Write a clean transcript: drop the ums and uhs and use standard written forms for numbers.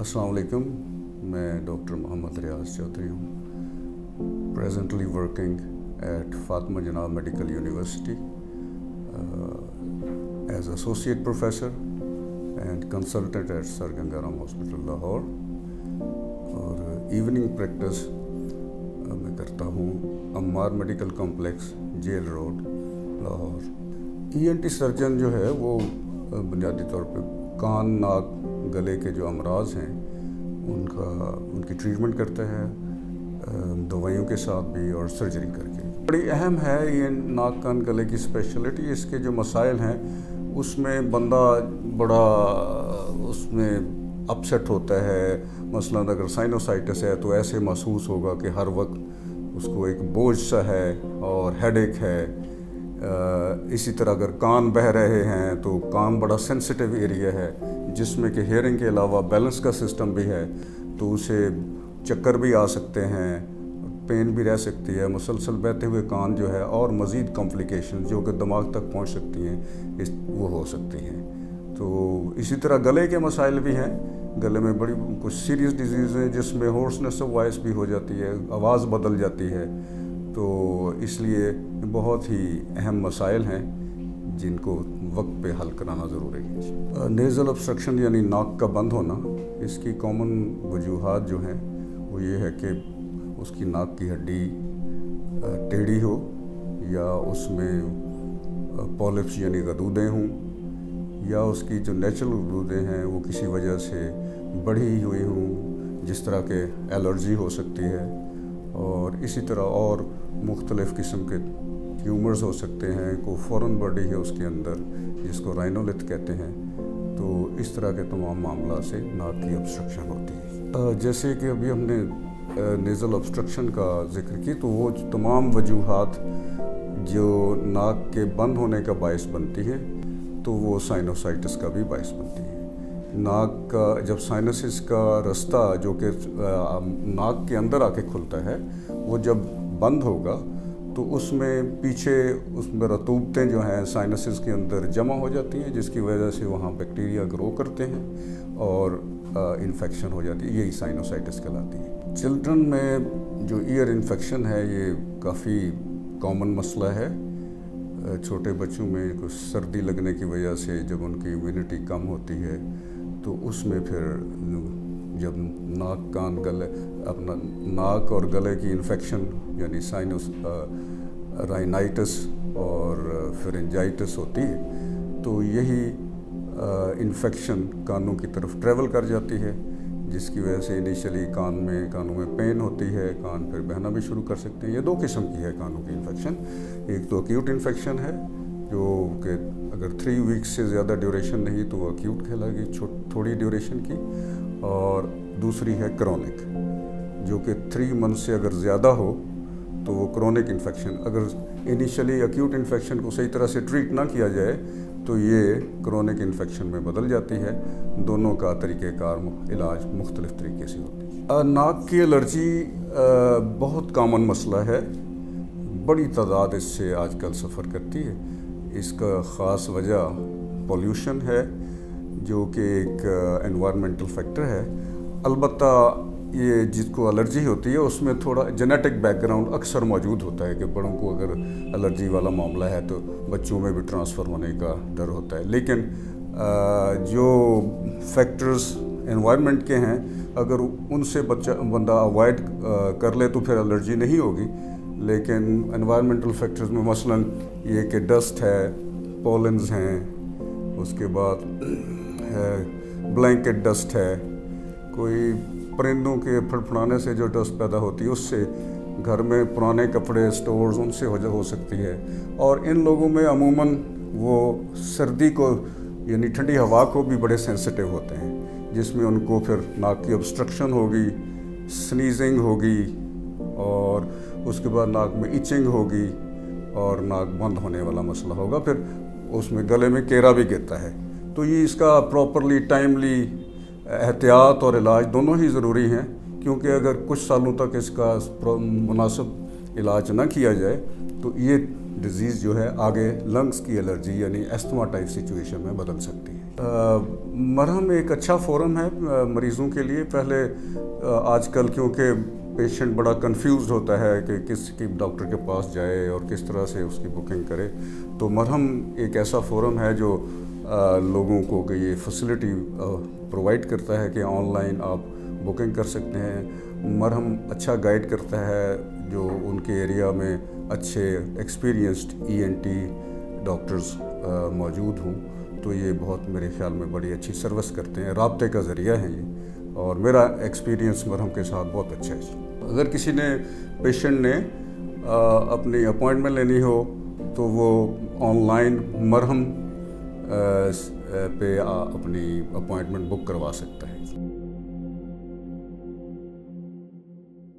अस्सलाम वालेकुम। मैं डॉक्टर मोहम्मद रियाज चौधरी हूँ, presently working at Fatima Jinnah medical university as associate professor and consultant at sir Gangaram hospital Lahore. और इवनिंग प्रैक्टिस मैं करता हूँ Ammar medical complex, jail road, Lahore. ENT surgeon जो है वो बुनियादी तौर पे कान, नाक, गले के जो अमराज हैं उनकी ट्रीटमेंट करते हैं, दवाइयों के साथ भी और सर्जरी करके। बड़ी अहम है ये नाक, कान, गले की स्पेशलिटी। इसके जो मसाइल हैं उसमें बंदा बड़ा उसमें अपसेट होता है। मसलन अगर साइनोसाइटिस है तो ऐसे महसूस होगा कि हर वक्त उसको एक बोझ सा है और हेडेक है। इसी तरह अगर कान बह रहे हैं तो कान बड़ा सेंसिटिव एरिया है जिसमें कि हेयरिंग के अलावा बैलेंस का सिस्टम भी है, तो उसे चक्कर भी आ सकते हैं, पेन भी रह सकती है। मुसलसल बहते हुए कान जो है और मज़ीद कॉम्प्लिकेशन जो कि दिमाग तक पहुंच सकती हैं वो हो सकती हैं। तो इसी तरह गले के मसाइल भी हैं। गले में बड़ी कुछ सीरियस डिजीज़ हैं जिसमें होर्सनेस ऑफ वॉइस भी हो जाती है, आवाज़ बदल जाती है। तो इसलिए बहुत ही अहम मसाइल हैं जिनको वक्त पे हल कराना ज़रूरी है। नेज़ल ऑब्स्ट्रक्शन यानी नाक का बंद होना, इसकी कॉमन वजूहात जो हैं वो ये है कि उसकी नाक की हड्डी टेढ़ी हो या उसमें पॉलिप्स यानी गदूदें हों, या उसकी जो नेचुरल गदूदें हैं वो किसी वजह से बढ़ी हुई हों, जिस तरह के एलर्जी हो सकती है। और इसी तरह और मुख्तलिफ़ किस्म के ट्यूमर्स हो सकते हैं। को फॉरेन बॉडी है उसके अंदर जिसको राइनोलिथ कहते हैं। तो इस तरह के तमाम मामला से नाक की ऑब्स्ट्रक्शन होती है। जैसे कि अभी हमने नेज़ल ऑब्स्ट्रक्शन का जिक्र की, तो वो तमाम वजूहात जो नाक के बंद होने का बायस बनती है तो वो साइनोसाइटिस का भी बायस बनती है। नाक का जब साइनसिस का रास्ता जो कि नाक के अंदर आके खुलता है वो जब बंद होगा तो उसमें पीछे उसमें रतूबतें जो हैं साइनसिस के अंदर जमा हो जाती हैं, जिसकी वजह से वहाँ बैक्टीरिया ग्रो करते हैं और इन्फेक्शन हो जाती है। यही साइनोसाइटिस कहलाती है। चिल्ड्रन में जो ईयर इन्फेक्शन है ये काफ़ी कॉमन मसला है। छोटे बच्चों में कुछ सर्दी लगने की वजह से जब उनकी इम्यूनिटी कम होती है तो उसमें फिर जब नाक, कान, गले अपना नाक और गले की इन्फेक्शन यानी साइनस राइनाइटिस और फेरेंजाइटिस होती है तो यही इन्फेक्शन कानों की तरफ ट्रेवल कर जाती है, जिसकी वजह से इनिशियली कानों में पेन होती है, कान फिर बहना भी शुरू कर सकते हैं। ये दो किस्म की है कानों की इन्फेक्शन। एक तो एक्यूट इन्फेक्शन है जो कि अगर 3 वीक्स से ज़्यादा ड्यूरेशन नहीं तो वो एक्यूट कहलाएगी, थोड़ी ड्यूरेशन की। और दूसरी है क्रोनिक जो कि 3 मंथ से अगर ज़्यादा हो तो वो क्रोनिक इन्फेक्शन। अगर इनिशियली एक्यूट इन्फेक्शन को सही तरह से ट्रीट ना किया जाए तो ये क्रोनिक इन्फेक्शन में बदल जाती है। दोनों का तरीक़ेकार इलाज मुख्तलिफ़ तरीके से होती है। नाक की एलर्जी बहुत कॉमन मसला है, बड़ी तादाद इससे आजकल सफ़र करती है। इसका ख़ास वजह पॉल्यूशन है जो कि एक एनवायरमेंटल फैक्टर है। अलबत्ता ये जिसको एलर्जी होती है उसमें थोड़ा जेनेटिक बैकग्राउंड अक्सर मौजूद होता है कि बड़ों को अगर एलर्जी वाला मामला है तो बच्चों में भी ट्रांसफ़र होने का डर होता है। लेकिन जो फैक्टर्स एनवायरनमेंट के हैं अगर उनसे बंदा अवॉइड कर ले तो फिर एलर्जी नहीं होगी। लेकिन एनवायरमेंटल फैक्टर्स में मसलन ये कि डस्ट है, पोलेंस हैं, उसके बाद ब्लैंकेट डस्ट है, कोई परिंदों के फड़फड़ाने से जो डस्ट पैदा होती है उससे, घर में पुराने कपड़े स्टोर्स उनसे हो सकती है। और इन लोगों में अमूमन वो सर्दी को यानी ठंडी हवा को भी बड़े सेंसिटिव होते हैं, जिसमें उनको फिर नाक की ऑब्स्ट्रक्शन होगी, स्नीजिंग होगी और उसके बाद नाक में इचिंग होगी और नाक बंद होने वाला मसला होगा। फिर उसमें गले में केरा भी गिरता है। तो ये इसका प्रॉपरली टाइमली एहतियात और इलाज दोनों ही ज़रूरी हैं, क्योंकि अगर कुछ सालों तक इसका मुनासिब इलाज ना किया जाए तो ये डिज़ीज़ जो है आगे लंग्स की एलर्जी यानी अस्थमा टाइप सिचुएशन में बदल सकती है। मरहम एक अच्छा फोरम है मरीज़ों के लिए। पहले आजकल क्योंकि पेशेंट बड़ा कंफ्यूज होता है कि किस डॉक्टर के पास जाए और किस तरह से उसकी बुकिंग करे, तो मरहम एक ऐसा फोरम है जो लोगों को कि ये फैसिलिटी प्रोवाइड करता है कि ऑनलाइन आप बुकिंग कर सकते हैं। मरहम अच्छा गाइड करता है, जो उनके एरिया में अच्छे एक्सपीरियंस्ड ENT डॉक्टर्स मौजूद हों, तो ये बहुत मेरे ख्याल में बड़ी अच्छी सर्विस करते हैं। राब्ते का ज़रिया है ये, और मेरा एक्सपीरियंस मरहम के साथ बहुत अच्छा है। अगर किसी ने पेशेंट ने अपनी अपॉइंटमेंट लेनी हो तो वो ऑनलाइन मरहम पे अपनी अपॉइंटमेंट बुक करवा सकता है।